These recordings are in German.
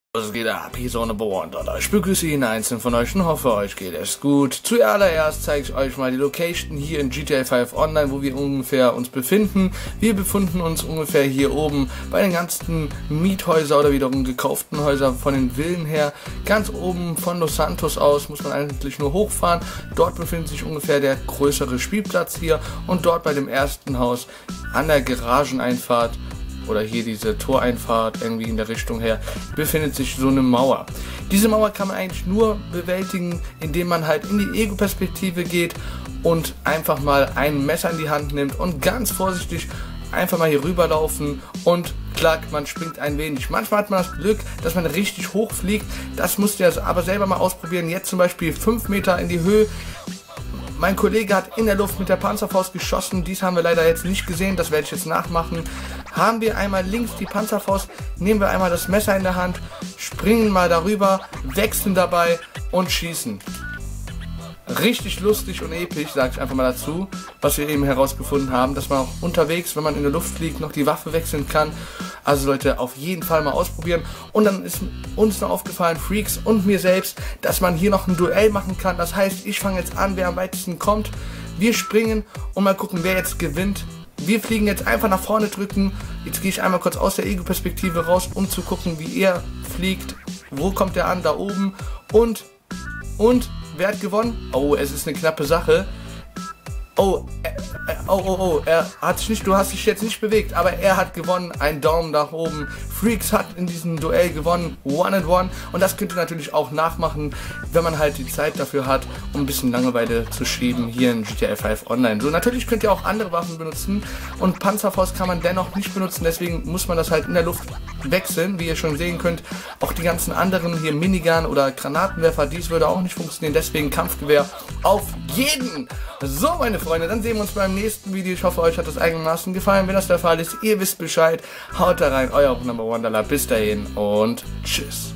Was geht ab? Hier ist auch eine Bauerndoller. Ich begrüße jeden einzelnen von euch und hoffe, euch geht es gut. Zuallererst zeige ich euch mal die Location hier in GTA 5 Online, wo wir ungefähr uns befinden. Wir befinden uns ungefähr hier oben bei den ganzen Miethäusern oder wiederum gekauften Häusern von den Villen her. Ganz oben von Los Santos aus muss man eigentlich nur hochfahren. Dort befindet sich ungefähr der größere Spielplatz hier und dort bei dem ersten Haus an der Garageneinfahrt oder hier diese Toreinfahrt irgendwie in der Richtung her, befindet sich so eine Mauer. Diese Mauer kann man eigentlich nur bewältigen, indem man halt in die Ego-Perspektive geht und einfach mal ein Messer in die Hand nimmt und ganz vorsichtig einfach mal hier rüberlaufen und klar, man springt ein wenig. Manchmal hat man das Glück, dass man richtig hoch fliegt. Das musst ihr aber selber mal ausprobieren. Jetzt zum Beispiel 5 Meter in die Höhe. Mein Kollege hat in der Luft mit der Panzerfaust geschossen. Dies haben wir leider jetzt nicht gesehen. Das werde ich jetzt nachmachen. Haben wir einmal links die Panzerfaust, nehmen wir einmal das Messer in der Hand, springen mal darüber, wechseln dabei und schießen. Richtig lustig und episch, sage ich einfach mal dazu, was wir eben herausgefunden haben, dass man auch unterwegs, wenn man in der Luft fliegt, noch die Waffe wechseln kann. Also Leute, auf jeden Fall mal ausprobieren. Und dann ist uns noch aufgefallen, Freaks und mir selbst, dass man hier noch ein Duell machen kann. Das heißt, ich fange jetzt an, wer am weitesten kommt. Wir springen und mal gucken, wer jetzt gewinnt. Wir fliegen jetzt einfach nach vorne drücken. Jetzt gehe ich einmal kurz aus der Ego-Perspektive raus, um zu gucken, wie er fliegt. Wo kommt er an? Da oben. Und wer hat gewonnen? Oh, es ist eine knappe Sache. Er hat sich nicht, du hast dich jetzt nicht bewegt, aber er hat gewonnen, ein Daumen nach oben. Freaks hat in diesem Duell gewonnen, 1-1, und das könnt ihr natürlich auch nachmachen, wenn man halt die Zeit dafür hat, um ein bisschen Langeweile zu schieben hier in GTA 5 Online. So, natürlich könnt ihr auch andere Waffen benutzen und Panzerfaust kann man dennoch nicht benutzen, deswegen muss man das halt in der Luft wechseln, wie ihr schon sehen könnt. Auch die ganzen anderen hier, Minigun oder Granatenwerfer, dies würde auch nicht funktionieren, deswegen Kampfgewehr auf jeden. So, meine Freunde, dann sehen wir uns beim nächsten Video. Ich hoffe, euch hat das einigermaßen gefallen. Wenn das der Fall ist, ihr wisst Bescheid. Haut da rein, euer Number One Dollar. Bis dahin und tschüss.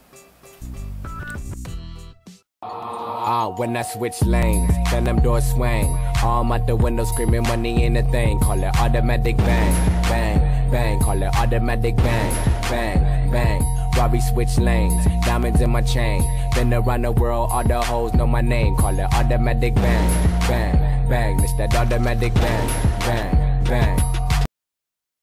When I switch lanes, then them doors swing. Arm out the window screaming money ain't a thing. Call it automatic bang, bang, bang. Call it automatic bang, bang, bang. Robbie switch lanes, diamonds in my chain. Been around the world, all the hoes know my name. Call it automatic bang, bang, bang. It's that automatic bang, bang, bang.